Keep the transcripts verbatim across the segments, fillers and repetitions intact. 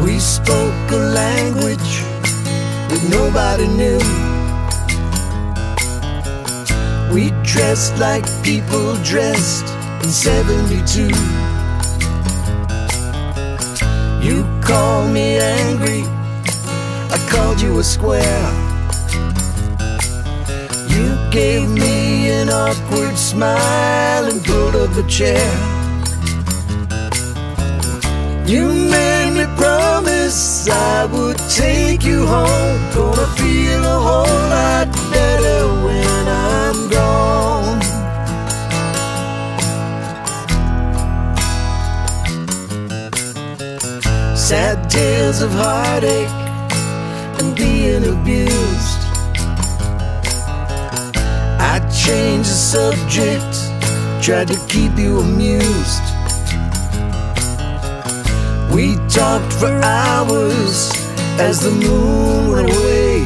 We spoke a language that nobody knew. We dressed like people dressed in seventy-two. You called me angry, I called you a square. You gave me an awkward smile and pulled up a chair. You made me promise I would take you home. Gonna feel a whole lot better when I'm gone. Sad tales of heartache and being abused. I changed the subject, tried to keep you amused. We talked for hours as the moon went away.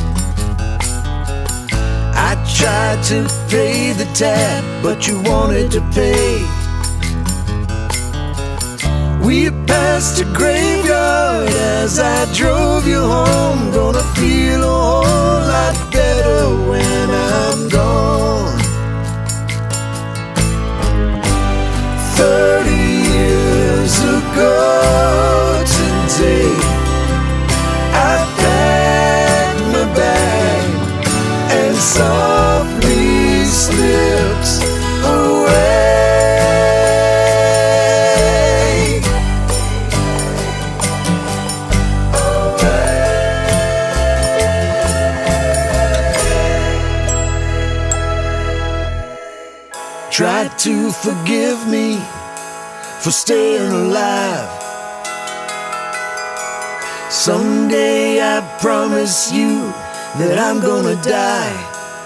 I tried to pay the tab, but you wanted to pay. We passed a graveyard as I drove you home. Gonna feel a whole lot better when I'm gone. Thirty years ago today, I packed my bag and softly slipped away. Try to forgive me for staying alive. Someday I promise you that I'm gonna die.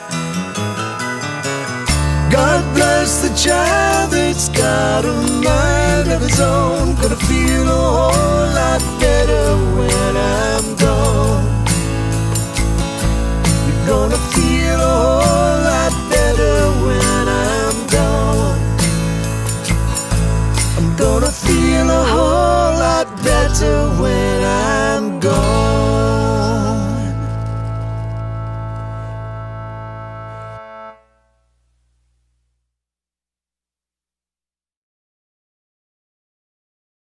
God bless the child that's got a mind of his own. Gonna feel a whole lot better